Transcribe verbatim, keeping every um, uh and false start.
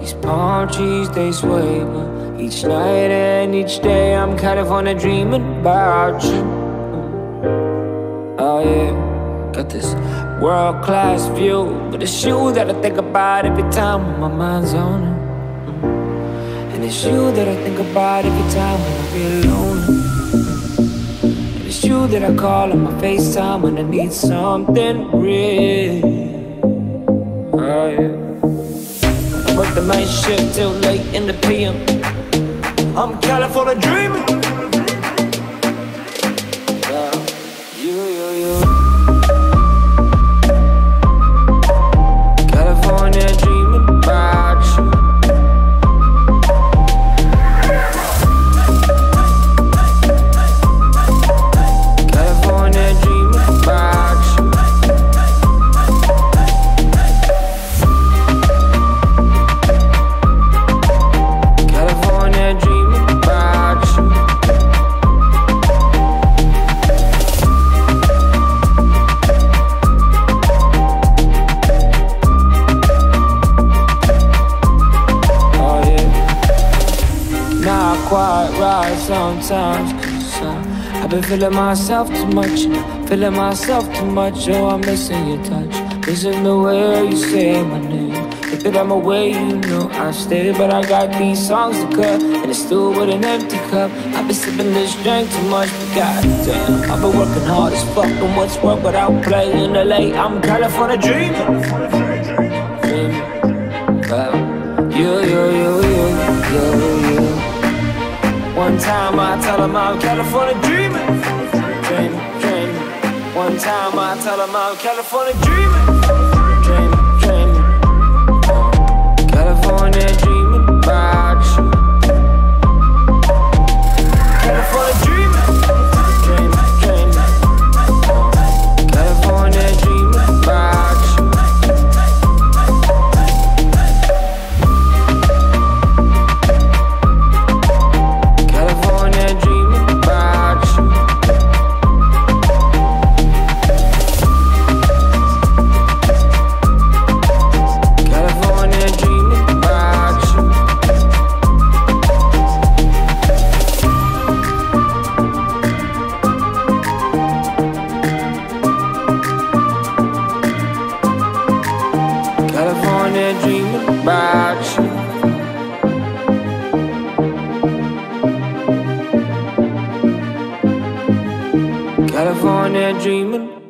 These palm trees, they sway, but each night and each day I'm California dreaming about you. Oh yeah, got this world-class view, but it's you that I think about every time when my mind's on it. And it's you that I think about every time when I feel lonely. And it's you that I call on my FaceTime when I need something real. Oh yeah, I work the night shift till late in the P M. I'm California dreaming. Yeah, you, you, you. California dreaming about you. California dreaming about you. California dreaming about you. Oh yeah, not quite right sometimes, 'cause uh, I've been feeling myself too much, feeling myself too much. Oh, I'm missing your touch, missing the way you say my name. If that I'm away, you know I stay, but I got these songs to cut, and it's still with an empty cup. I've been sipping this drink too much, but goddamn, I've been working hard as fuck, and what's work without playing L A? I'm California dreaming, dreaming about you, you, you, you, you, you. One time I tell them I'm California dreaming, dreaming, dreaming. One time I tell them I'm California dreaming, dreaming, dreaming. California dreaming about you. California dreaming, dreaming, dreaming. California dreaming about you. California dreaming about you. California dreaming about you. California dreaming about you. California dreaming